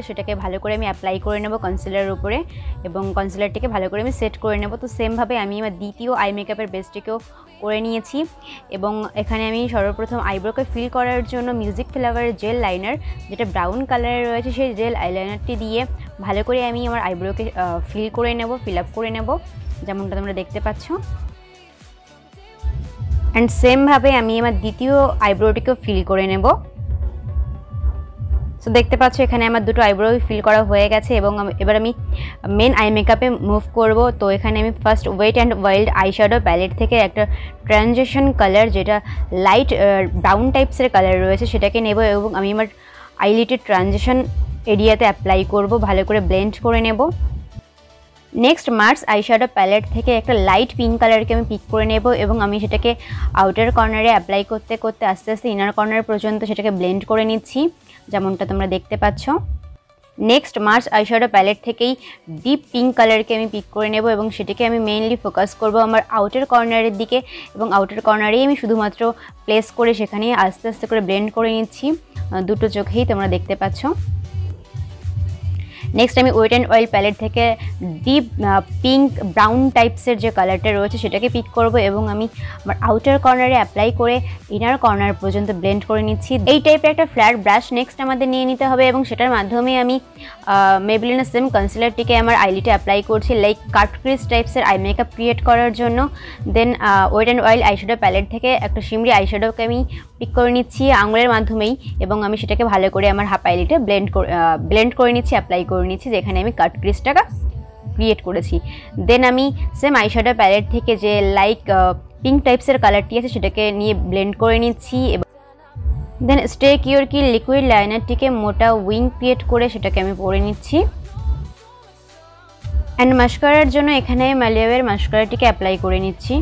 সেটাকে ভালো করে আমি অ্যাপ্লাই করে নেব কনসিলারের উপরে এবং কনসিলারটিকে ভালো করে আমি সেট করে নেব। তো সেমভাবে আমি আমার দ্বিতীয় আই মেকআপের বেসটিকেও করে নিয়েছি এবং এখানে আমি সর্বপ্রথম আইব্রোকে ফিল করার জন্য মিউজিক ফ্লেভারের জেল লাইনার যেটা ব্রাউন কালারের রয়েছে সেই জেল আইলাইনারটি দিয়ে ভালো করে আমি আমার আইব্রোকে ফিল করে নেব, ফিল আপ করে নেব যেমনটা তোমরা দেখতে পাচ্ছ। অ্যান্ড সেমভাবে আমি আমার দ্বিতীয় আইব্রোটিকেও ফিল করে নেব। সো দেখতে পাচ্ছ এখানে আমার দুটো আইব্রো ফিল করা হয়ে গেছে এবং এবার আমি মেন আই মেকআপে মুভ করব। তো এখানে আমি first wet and wild eyeshadow palette থেকে একটা ট্রানজিশন কালার যেটা লাইট ব্রাউন টাইপসের কালার রয়েছে সেটাকে নেব এবং আমি আমার আইলিটের ট্রানজিশন এরিয়াতে অ্যাপ্লাই করব, ভালো করে ব্লেন্ড করে নেব। নেক্সট মার্স আইশ্যাডো প্যালেট থেকে একটা লাইট পিঙ্ক কালারকে আমি পিক করে নেব এবং আমি সেটাকে আউটার কর্নারে অ্যাপ্লাই করতে করতে আস্তে আস্তে ইনার কর্নার পর্যন্ত সেটাকে ব্লেন্ড করে নিচ্ছি যেমনটা তোমরা দেখতে পাচ্ছ। নেক্সট মার্স আইশ্যাডো প্যালেট থেকেই ডিপ পিঙ্ক কালারকে আমি পিক করে নেব এবং সেটাকে আমি মেইনলি ফোকাস করব আমার আউটার কর্নারের দিকে এবং আউটার কর্নারেই আমি শুধুমাত্র প্লেস করে সেখানে আস্তে আস্তে করে ব্লেন্ড করে নিচ্ছি, দুটো চোখেই তোমরা দেখতে পাচ্ছ। নেক্সট আমি ওয়েট অ্যান্ড অয়েল প্যালেট থেকে ডিপ পিঙ্ক ব্রাউন টাইপসের যে কালারটা রয়েছে সেটাকে পিক করব এবং আমি আমার আউটার কর্নারে অ্যাপ্লাই করে ইনার কর্নার পর্যন্ত ব্লেন্ড করে নিচ্ছি। এই টাইপের একটা ফ্ল্যাট ব্রাশ নেক্সট আমাদের নিয়ে নিতে হবে এবং সেটার মাধ্যমে আমি মেবলিনের সেম কনসিলারটিকে আমার আইলিটে অ্যাপ্লাই করছি লাইক কাট ক্রিজ টাইপসের আই মেকআপ ক্রিয়েট করার জন্য। Then wet and oil eyeshadow palette থেকে একটা শিমরি আইশ্যাডোকে আমি পিক করে নিচ্ছি আঙুলের মাধ্যমেই এবং আমি সেটাকে ভালো করে আমার হাফ আইলিটে ব্লেন্ড করে নিচ্ছি, অ্যাপ্লাই করে নিচ্ছি যেখানে আমি কাট ক্রিজটাকে ক্রিয়েট করেছি। দেন আমি সেম আইশ্যাডো প্যালেট থেকে যে লাইক পিঙ্ক টাইপসের কালারটি আছে সেটাকে নিয়ে ব্লেন্ড করে নিচ্ছি এবং দেন স্টে কিওর কি লিকুইড লাইনারটিকে মোটা উইং ক্রিয়েট করে সেটাকে আমি পরে নিচ্ছি। অ্যান্ড মাস্কারার জন্য এখানে মালিয়াবের মাস্কারাটিকে অ্যাপ্লাই করে নিচ্ছি।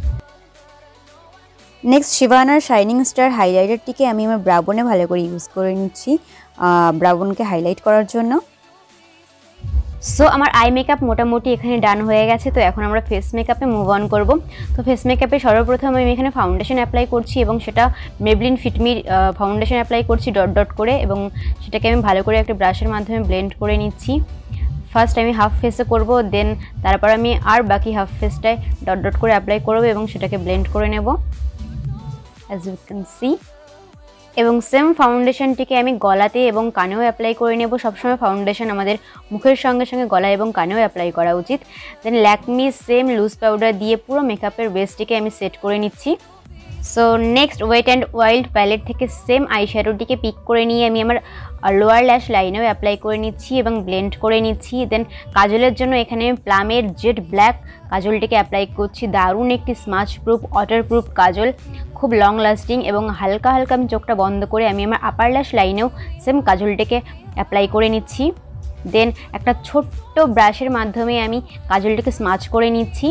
নেক্সট শিভানার শাইনিং স্টার হাইলাইটারটিকে আমি আমার ব্রাউনে ভালো করে ইউজ করে নিচ্ছি ব্রাউনকে হাইলাইট করার জন্য। সো আমার আই মেকআপ মোটামুটি এখানে ডান হয়ে গেছে। তো এখন আমরা ফেস মেকআপে মুভ অন করব। তো ফেস মেকআপে সর্বপ্রথম আমি এখানে ফাউন্ডেশন অ্যাপ্লাই করছি এবং সেটা মেবলিন ফিটমির ফাউন্ডেশন অ্যাপ্লাই করছি ডট ডট করে এবং সেটাকে আমি ভালো করে একটা ব্রাশের মাধ্যমে ব্লেন্ড করে নিচ্ছি। ফার্স্ট আমি হাফ ফেসে করব, দেন তারপর আমি আর বাকি হাফ ফেসটায় ডট ডট করে অ্যাপ্লাই করব এবং সেটাকে ব্লেন্ড করে নেব অ্যাজ ইউ ক্যান সি। এবং সেম ফাউন্ডেশনটিকে আমি গলাতে এবং কানেও অ্যাপ্লাই করে নেব। সবসময় ফাউন্ডেশন আমাদের মুখের সঙ্গে সঙ্গে গলা এবং কানেও অ্যাপ্লাই করা উচিত। Then Lakme same loose powder দিয়ে পুরো মেকআপের বেসটিকে আমি সেট করে নিচ্ছি। So next wet and wild palette থেকে সেম আইশ্যাডোটিকে পিক করে নিয়ে আমি আমার লোয়ার ল্যাশ লাইনেও অ্যাপ্লাই করে নিচ্ছি এবং ব্লেন্ড করে নিচ্ছি। দেন কাজলের জন্য এখানে আমি প্লামের জেড ব্ল্যাক কাজলটিকে অ্যাপ্লাই করছি। দারুণ একটি smudge proof water proof kajal, খুব লং লাস্টিং এবং হালকা হালকা আমি চোখটা বন্ধ করে আমি আমার আপার ল্যাশ লাইনেও সেম কাজলটিকে অ্যাপ্লাই করে নিচ্ছি। দেন একটা ছোট্ট ব্রাশের মাধ্যমে আমি কাজলটিকে স্মাচ করে নিচ্ছি।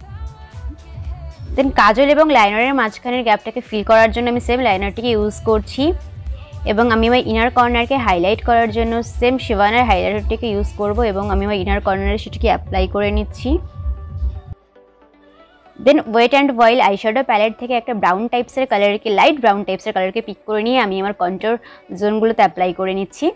দেন কাজল এবং লাইনারের মাঝখানের গ্যাপটাকে ফিল করার জন্য আমি সেম লাইনারটিকে ইউজ করছি এবং আমি আমার ইনার কর্নারকে হাইলাইট করার জন্য সেম শিভানার হাইলাইটারটিকে ইউজ করব এবং আমি আমার ইনার কর্নারে সেটাকে অ্যাপ্লাই করে নিচ্ছি। Then wet and wild eyeshadow palette থেকে একটা ব্রাউন টাইপসের কালারকে লাইট ব্রাউন টাইপসের কালারকে পিক করে নিয়ে আমি আমার কন্ট্রোর জোনগুলোতে অ্যাপ্লাই করে নিচ্ছি।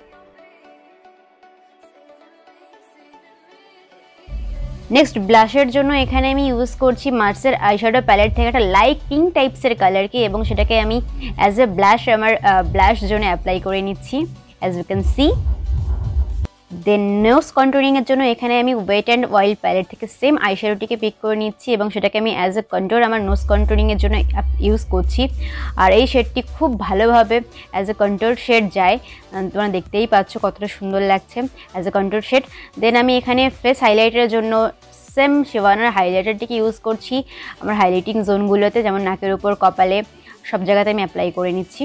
নেক্সট ব্লাশের জন্য এখানে আমি ইউজ করছি মার্সের আইশ্যাডো প্যালেট থেকে একটা লাইট পিঙ্ক টাইপসের কালারকে এবং সেটাকে আমি অ্যাজ এ ব্লাশ আমার ব্লাশ জোনে অ্যাপ্লাই করে নিচ্ছি as you can see. Then nose কন্ট্রোরিংয়ের জন্য এখানে আমি ওয়েট অ্যান্ড ওয়াইল্ড প্যালেট থেকে সেম আইশ্যাডোটিকে পিক করে নিচ্ছি এবং সেটাকে আমি অ্যাজ এ কন্ট্রোর আমার নোজ কন্ট্রোরিংয়ের জন্য ইউজ করছি। আর এই শেডটি খুব ভালোভাবে অ্যাজ এ কন্ট্রোর শেড যায়, তোমরা দেখতেই পাচ্ছ কতটা সুন্দর লাগছে as a contour shade. Then আমি এখানে ফেস হাইলাইটের জন্য সেম শিভানার হাইলাইটারটিকে ইউজ করছি আমার হাইলাইটিং জোনগুলোতে, যেমন নাকের উপর, কপালে, সব জায়গাতে আমি অ্যাপ্লাই করে নিচ্ছি।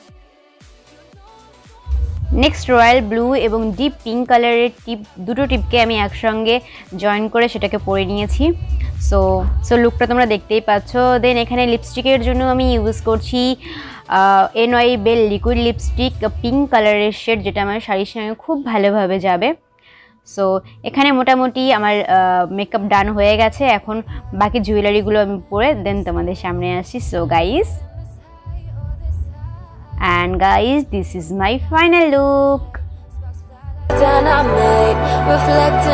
নেক্সট রয়্যাল ব্লু এবং ডিপ পিঙ্ক কালারের দুটো টিপকে আমি একসঙ্গে জয়েন করে সেটাকে পরে নিয়েছি। সো লুকটা তোমরা দেখতেই পাচ্ছ। দেন এখানে লিপস্টিকের জন্য আমি ইউজ করছি NY Bae liquid lipstick pink কালারের শেড, যেটা আমার শাড়ির সঙ্গে খুব ভালোভাবে যাবে। সো এখানে মোটামুটি আমার মেকআপ ডান হয়ে গেছে। এখন বাকি জুয়েলারিগুলো আমি পরে দেন তোমাদের সামনে আসি। So guys, and guys, this is my final look. And I may reflect.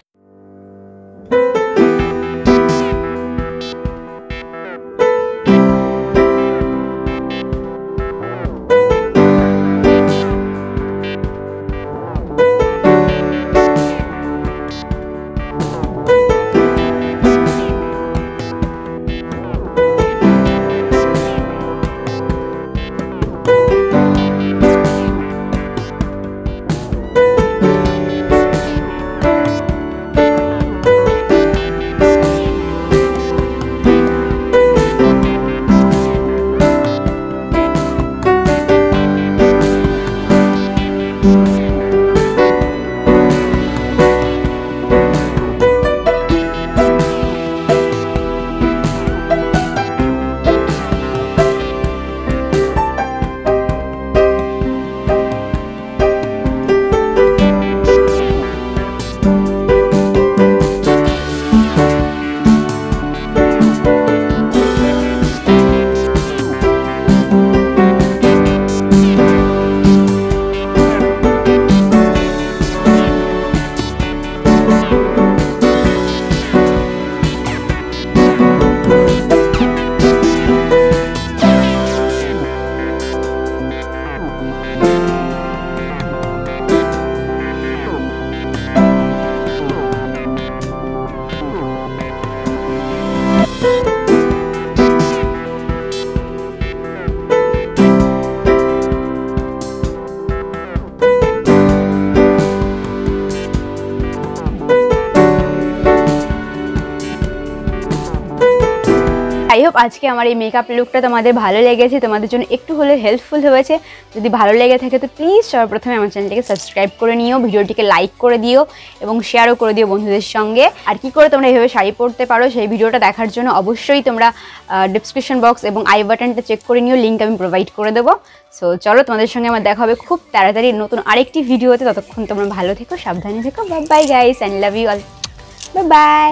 I hope आज के हमारे मेकअप लुकटा तुम्हारे भालो लेगेছে তোমাদের জন্য একটু হলে হেল্পফুল হয়েছে যদি ভালো লেগে থাকে তো প্লিজ সর্বপ্রথমে আমার চ্যানেলটিকে সাবস্ক্রাইব করে নিও ভিডিওটিকে লাইক করে দিও এবং শেয়ারও করে দিও বন্ধুদের সঙ্গে আর কি করে তোমরা এইভাবে শাড়ি পরতে পারো সেই ভিডিওটা দেখার জন্য অবশ্যই তোমরা ডেসক্রিপশন বক্স এবং আই বাটনটা চেক করে নিও লিংক আমি প্রোভাইড করে দেব সো চলো তোমাদের সঙ্গে আমার দেখা হবে খুব তাড়াতাড়ি নতুন আরেকটি ভিডিওতে ততক্ষণ তোমরা ভালো থেকো সাবধানে থেকো bye bye guys and love you all bye bye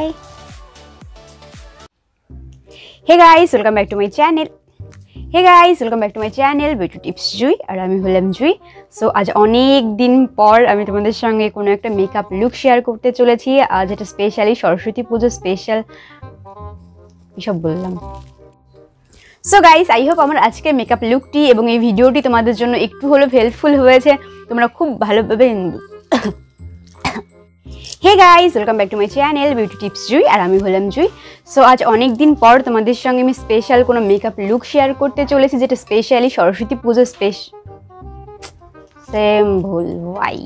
Hey guys, welcome back to my channel. Hey guys, welcome back to my channel Beauty Tips Jui আর আমি হলাম জুই সো আজ অনেক দিন পর আমি তোমাদের সঙ্গে কোনো একটা মেকআপ লুক শেয়ার করতে চলেছি আজ এটা স্পেশালি সরস্বতী পুজো স্পেশাল এসব বললাম সো গাইস আই হোপ আমার আজকের মেকআপ লুকটি এবং এই ভিডিওটি তোমাদের জন্য একটু হলেও হেল্পফুল হয়েছে তোমরা খুব ভালোভাবে Hey guys, welcome back to my channel Beauty Tips Jui আর আমি হলাম জুই সো আজ অনেক দিন পর তোমাদের সঙ্গে আমি স্পেশাল কোনো মেকআপ লুক শেয়ার করতে চলেছি যেটা স্পেশালি সরস্বতী পুজো সেম ভুল ওয়াই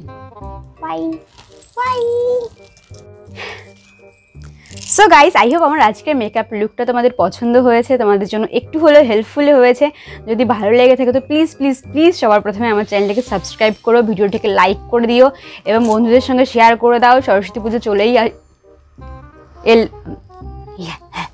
সো গাইস আই হোপ আমার আজকের মেকআপ লুকটা তোমাদের পছন্দ হয়েছে তোমাদের জন্য একটু হলেও হেল্পফুল হয়েছে যদি ভালো লেগে থাকে তো প্লিজ প্লিজ প্লিজ সবার প্রথমে আমার চ্যানেলটিকে সাবস্ক্রাইব করো ভিডিওটিকে লাইক করে দিও এবং বন্ধুদের সঙ্গে শেয়ার করে দাও সরস্বতী পুজো চলেই